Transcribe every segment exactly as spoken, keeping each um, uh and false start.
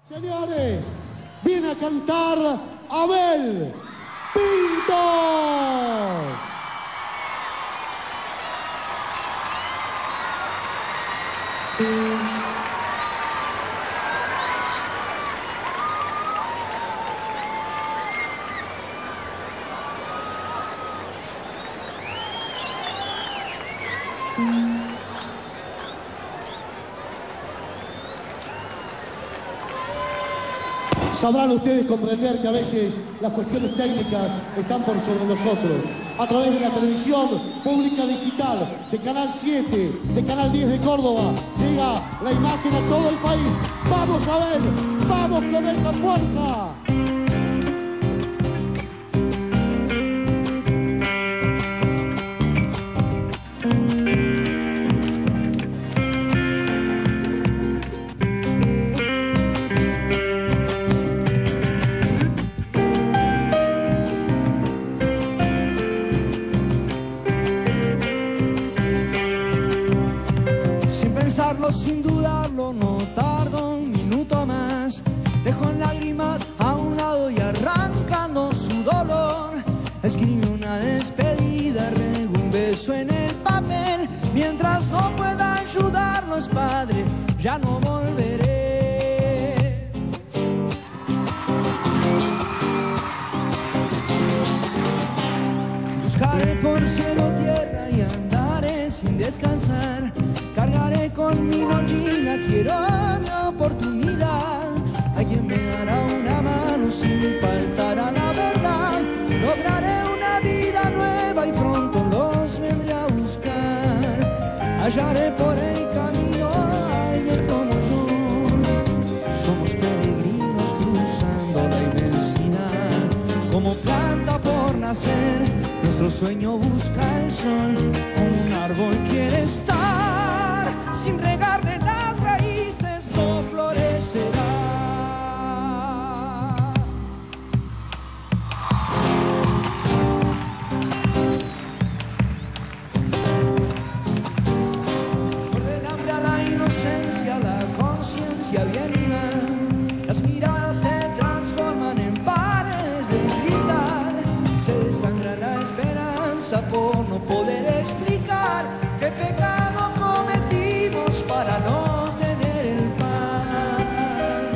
Señores, viene a cantar Abel Pinto. Sabrán ustedes comprender que a veces las cuestiones técnicas están por sobre nosotros. A través de la televisión pública digital, de Canal siete, de Canal diez de Córdoba, llega la imagen a todo el país. ¡Vamos a ver! ¡Vamos con esa fuerza! Sin dudarlo, no tardo un minuto más. Dejo en lágrimas a un lado y arrancando su dolor, escribe una despedida, rego un beso en el papel. Mientras no pueda ayudarlo, es padre, ya no volveré. Buscaré por cielo, tierra y andaré sin descansar. Cargaré con mi mochila, quiero mi oportunidad. Alguien me dará una mano sin faltar a la verdad. Lograré una vida nueva y pronto los vendré a buscar. Hallaré por el camino a alguien como yo. Somos peregrinos cruzando la inmensidad. Como planta por nacer, nuestro sueño busca el sol. Como un árbol quiere estar. Sin regarle las raíces no florecerá. Por el hambre a la inocencia, la conciencia bien y mal. Las miradas se transforman en paredes de cristal. Se desangra la esperanza por no poder explicar qué pecado cometimos para no tener el pan.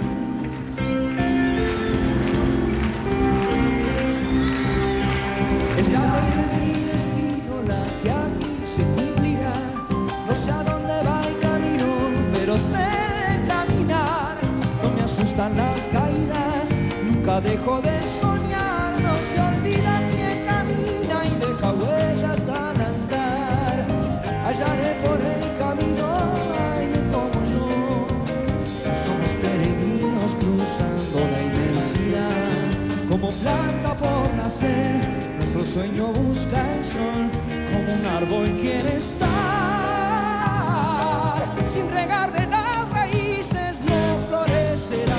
Es la ley de mi destino la que aquí se cumplirá. No sé a dónde va el camino, pero sé caminar. No me asustan las caídas, nunca dejo de soñar. No se olvida quien camina y deja huellas al andar. Hallaré por el camino a alguien como yo. Somos peregrinos cruzando la inmensidad. Como planta por nacer, nuestro sueño busca el sol. Como un árbol quiere estar. Sin regarle las raíces no florecerá.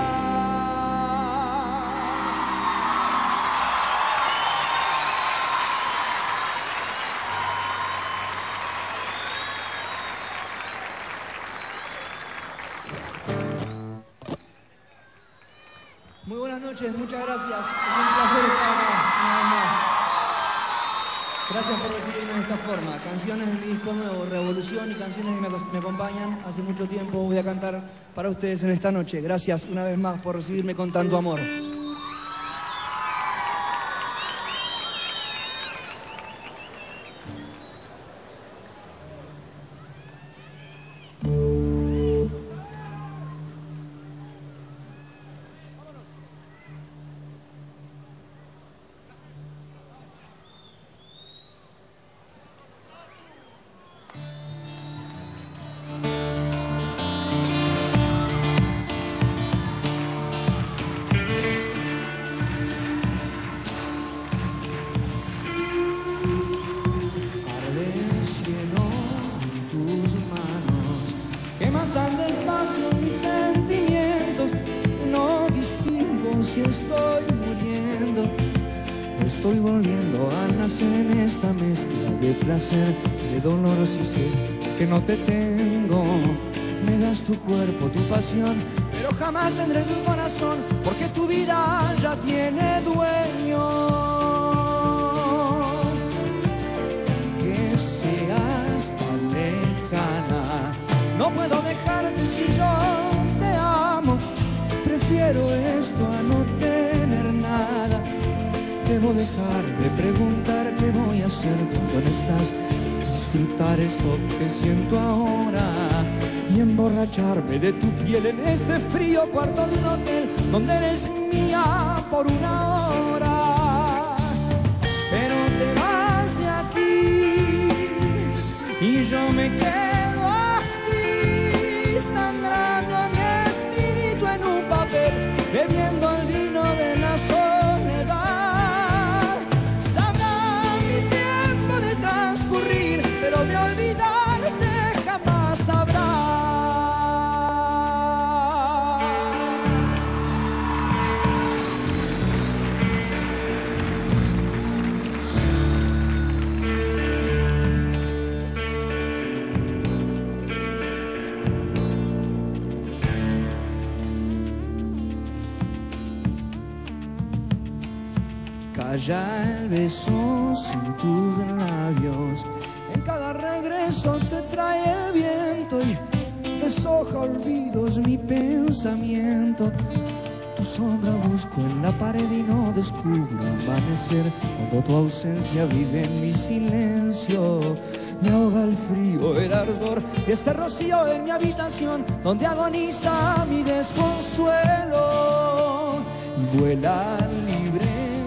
Muy buenas noches, muchas gracias. Es un placer estar acá, una vez más. Gracias por recibirme de esta forma. Canciones de mi disco nuevo, Revolución, y canciones que me, me acompañan hace mucho tiempo. Voy a cantar para ustedes en esta noche. Gracias una vez más por recibirme con tanto amor. Tan despacio mis sentimientos, no distingo si estoy muriendo, estoy volviendo a nacer en esta mezcla de placer, de dolor, si sé que no te tengo. Me das tu cuerpo, tu pasión, pero jamás tendré tu corazón, porque tu vida ya tiene dueño. Que seas tan lejana, no puedo dejarte si yo te amo. Prefiero esto a no tener nada. Debo dejar de preguntar qué voy a hacer cuando no estás. Disfrutar esto que siento ahora y emborracharme de tu piel en este frío cuarto de un hotel donde eres mía por una hora. Pero te vas de aquí y yo me quedo así, sangrando a mi espíritu en un papel, bebiendo el vino de la soledad. Sabrá mi tiempo de transcurrir, pero de olvidarte jamás habrá. Calla el beso sin tus labios, en cada regreso te trae el viento y deshoja olvidos mi pensamiento. Tu sombra busco en la pared y no descubro amanecer cuando tu ausencia vive en mi silencio. Me ahoga el frío, el ardor y este rocío en mi habitación donde agoniza mi desconsuelo y vuela libre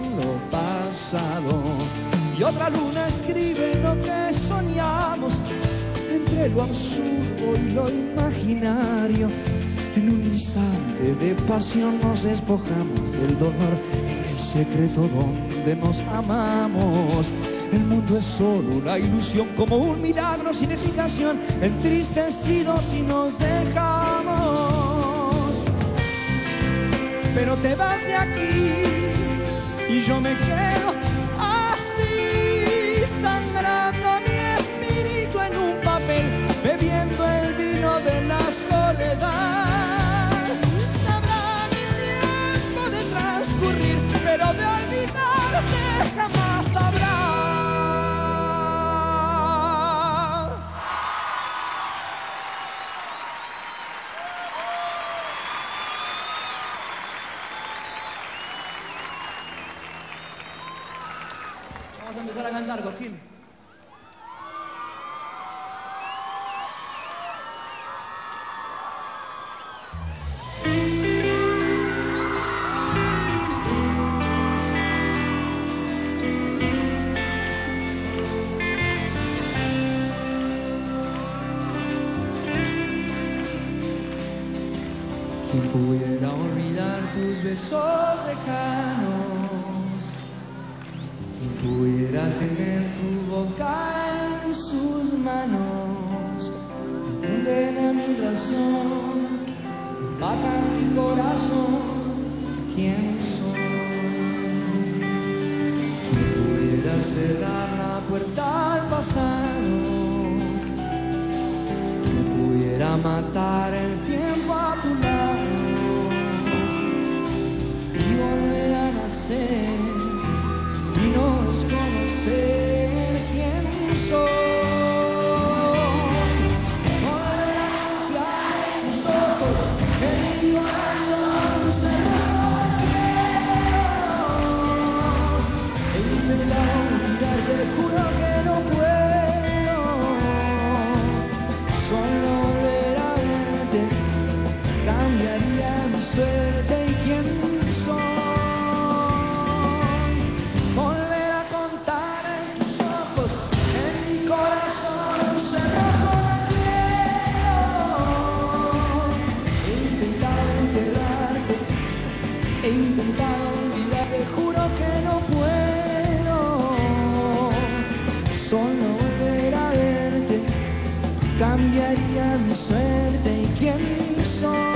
y otra luna escribe lo que soñamos entre lo absurdo y lo imaginario. En un instante de pasión nos despojamos del dolor en el secreto donde nos amamos. El mundo es solo una ilusión, como un milagro sin explicación, entristecidos si nos dejamos. Pero te vas de aquí y yo me quedo así, sangrando mi espíritu en un papel, bebiendo el vino de la soledad. Sabrá mi tiempo de transcurrir, pero de olvidarte jamás habrá. Vamos a empezar a cantar, Gorgín. Quien pudiera olvidar tus besos lejanos, pudiera tener tu boca en sus manos, infunden a mi razón, empacan mi corazón. ¿Quién soy? ¿Quién pudiera cerrar la puerta al pasado? ¿Quién pudiera matar el tiempo a tu lado y volver a nacer y nos conocer quién soy? Volver a confiar en tus ojos, en mi corazón cerrado. He intentado olvidarte, te juro que no puedo. Solo volver a verte cambiaría mi suerte y quién soy. He intentado olvidar, te juro que no puedo. Solo volver a verte cambiaría mi suerte y quién soy.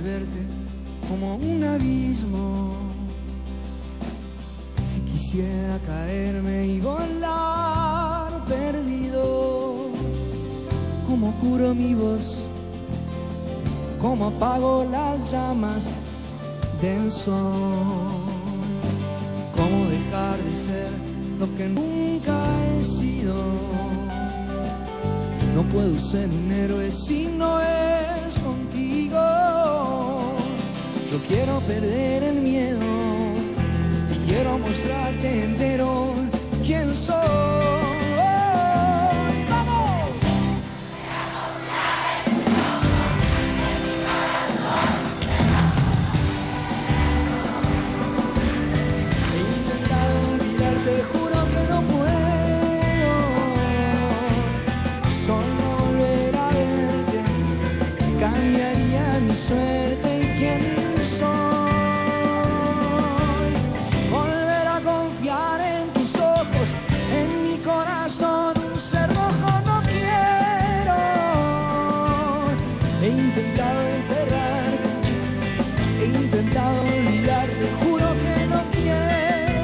verte como un abismo. Si quisiera caerme y volar perdido, ¿cómo curo mi voz? ¿Cómo apago las llamas del sol? ¿Cómo dejar de ser lo que nunca he sido? No puedo ser un héroe si no es contigo. Yo quiero perder el miedo y quiero mostrarte entero quién soy. Te juro que no puedo, solo volver a verte cambiaría mi suerte y quién soy. Volver a confiar en tus ojos, en mi corazón, un ser rojo no quiero. He intentado enterrarte, he intentado olvidarte, juro que no quiero.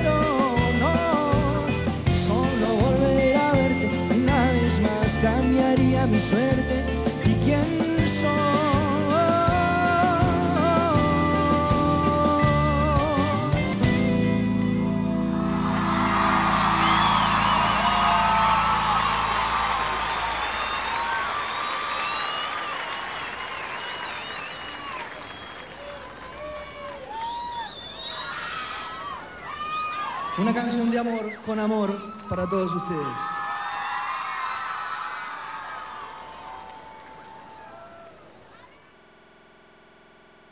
Cambiaría mi suerte y quién soy. Una canción de amor con amor para todos ustedes.